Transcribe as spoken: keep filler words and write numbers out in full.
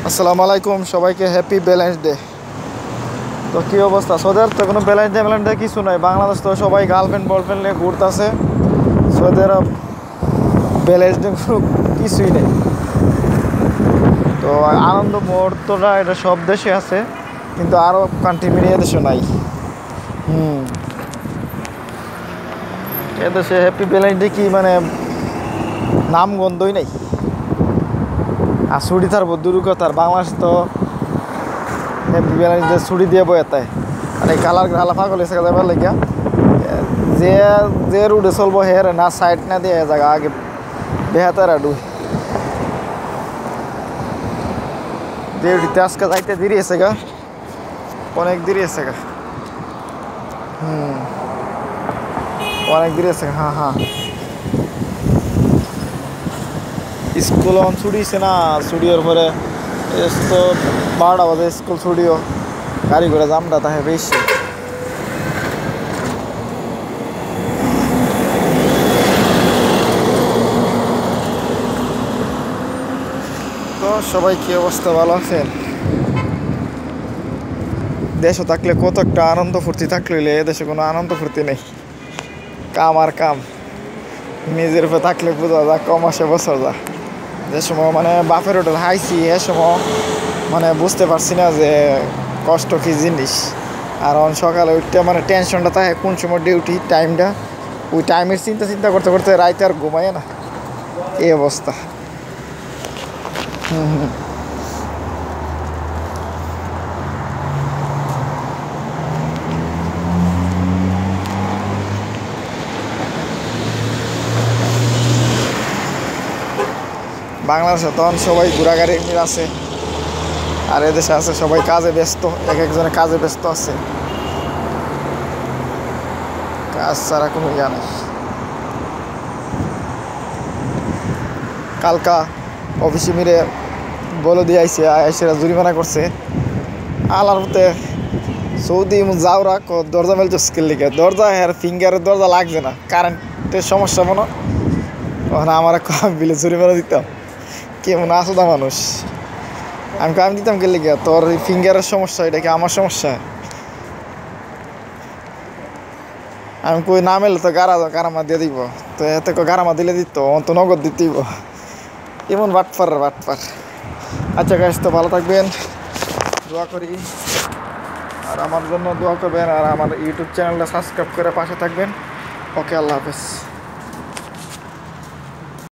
আসসালামু আলাইকুম সবাইকে হ্যাপি ভ্যালেন্টাইন্স ডে। তো কী অবস্থা? সৌদি আরব তো কোনো ভ্যালেন্টাইন ডে ভ্যালেন্টাইন ডে কিছু নয়। বাংলাদেশ তো সবাই গার্লফ্রেন্ড বয়ফ্রেন্ড নিয়ে ঘুরতেছে। সৌদি আরব ভ্যালেন্টাইন ডে কিছুই নেই। তো আনন্দ মুহূর্তটা এটা সব দেশে আছে, কিন্তু আরও কান্ট্রি মিলিয়ে দেশে নাই। হুম এদেশে হ্যাপি ভ্যালেন্টাইন ডে কি মানে নাম গন্ধই নেই। আর ছুটি থাকবো দূর কথার, বাংলাদেশ তো হ্যাপি ভ্যালেন্টাইন ডে ছুটি দিয়ে বই এতায়। আর এই কালার হালা ফাগল এসে যাবার লেগা যে যে রুটে চলবো হের না সাইড না দিয়ে জায়গা আগে বেহাতার আডু যে রুটিতে আজকে যাইতে দেরি আছে গা, অনেক দেরি আছে গা। হুম অনেক দেরি আছে। হ্যাঁ হ্যাঁ স্কুল অন ছুটিছে না, ছুটির পরে তো বারোটা বাজে স্কুল ছুটিও, গাড়ি করে জামটা তাহে বেশি। তো সবাই কি অবস্থা, ভালো আছেন? দেশে থাকলে কত একটা আনন্দ ফুর্তি থাকলে এদেশে কোনো আনন্দ ফুর্তি নেই, কাম আর কাম। নিজের উপরে থাকলে বোঝা যা কম আসে বছর যা। যে সময় মানে বাপের হোটেল হাইছি এ সময় মানে বুঝতে পারছি না যে কষ্ট কী জিনিস। আর সকালে উঠতে মানে টেনশনটা থাকে কোন সময় ডিউটি টাইমটা, ওই টাইমের চিন্তা চিন্তা করতে করতে রাইতে আর ঘুমায় না, এই অবস্থা। হুম হুম বাংলাদেশে তখন সবাই ঘোরাঘুরি মিল আছে, আর এদেশে আছে সবাই কাজে ব্যস্ত, এক একজনে কাজে ব্যস্ত আছে, কাজ ছাড়া কোনো ইয়া নেই। কালকা অফিসে মিলে বলে দিয়ে আইসে, আইসেরা জরিমানা করছে আলার মতে সৌদি যাও রাখ দরজা মেলছো স্কেল লিখে দরজা হ্যাঁ ফিঙ্গারের দরজা লাগছে না, কারেন্টের সমস্যা মনে ওখানে আমার বিলে জরিমানা দিতাম। কেমন আসোদা মানুষ, আমি আমি দিতাম কে লিখে তোর ফিঙ্গারের সমস্যা, এটা কি আমার সমস্যা? আমি কই না মেলে তো গারা গারামা দিয়ে দিব, তো এতে গারামা দিলে দিত তো নগদ দিতেইব। এমন বাটপার বাটপার। আচ্ছা গাইস, তো ভালো থাকবেন, দোয়া করি, আর আমার জন্য দোয়া করবেন, আর আমার ইউটিউব চ্যানেলটা সাবস্ক্রাইব করে পাশে থাকবেন। ওকে, আল্লাহ হাফেজ।